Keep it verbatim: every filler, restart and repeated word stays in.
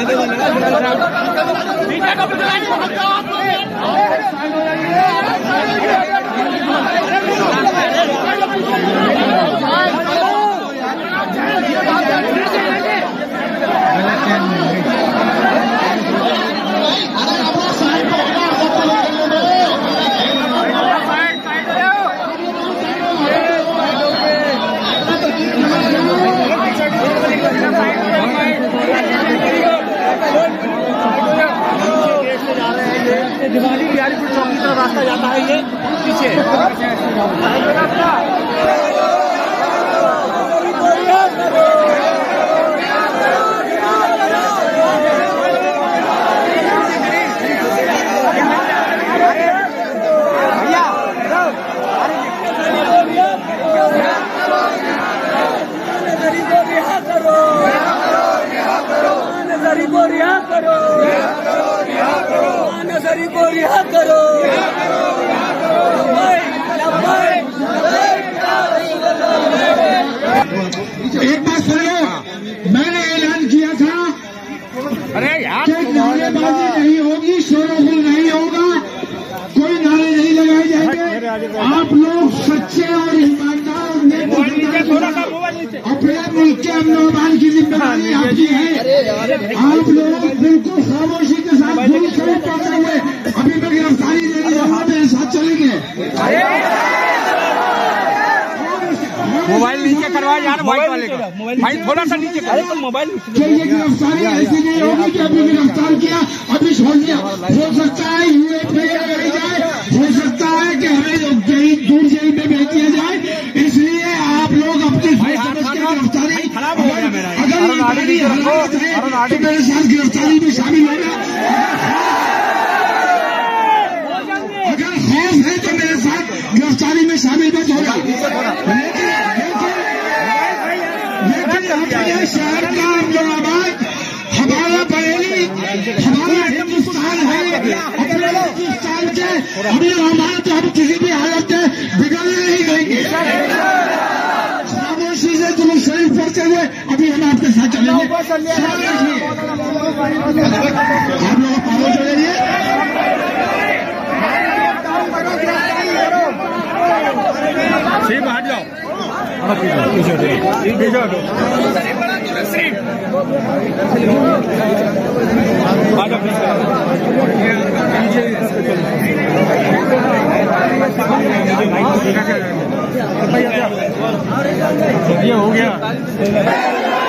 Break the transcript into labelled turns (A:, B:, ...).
A: दिवाली बिहारीपुर चौक की तरफ रास्ता जाता है, ये पीछे नजरी को रिहा करो, नजरी को रिहा करो।
B: एक बात सुनो, मैंने ऐलान किया था
A: अरे यार
B: कि नारेबाजी नहीं होगी, शोरगुल नहीं होगा, कोई नारे नहीं लगाए जाएंगे। आप लोग सच्चे और ईमानदार अपने मुल्क के अमन और अमान की जिम्मेदारी आपकी है। आप लोग बिल्कुल खामोशी के साथ भूल खड़े पड़ते हुए अभी मैं गिरफ्तारी दे रही हूँ, मेरे साथ चलेंगे।
A: मोबाइल नीचे करवाए यार, व्हाइट वाले का भाई थोड़ा सा नीचे करो। मोबाइल
B: ये गिरफ्तारी ऐसी नहीं होगी कि अभी गिरफ्तार किया अभी छोड़ दिया। हो सकता है यूएपी लगाई जाए, हो सकता है कि हमें कहीं दूर जेल में भेज दिया जाए। इसलिए आप लोग अपनी गिरफ्तारी अगर मेरे साथ गिरफ्तारी में शामिल होगा, अगर खौफ है तो मेरे साथ गिरफ्तारी में शामिल मत होगा। लेकिन शहर का अमन हमारा बरेली, हमारा हिंदुस्तान है। अपने हिंदुस्तान के अमीर हमारे तो हम किसी भी हालत में बिगड़ने नहीं देंगे। खामोशी से तुम शरीफ पढ़ते हुए अभी हम आपके साथ चलेंगे। आप लोग खामोश हो जाइए।
A: सिर्फ हट जाओ, ये हो गया।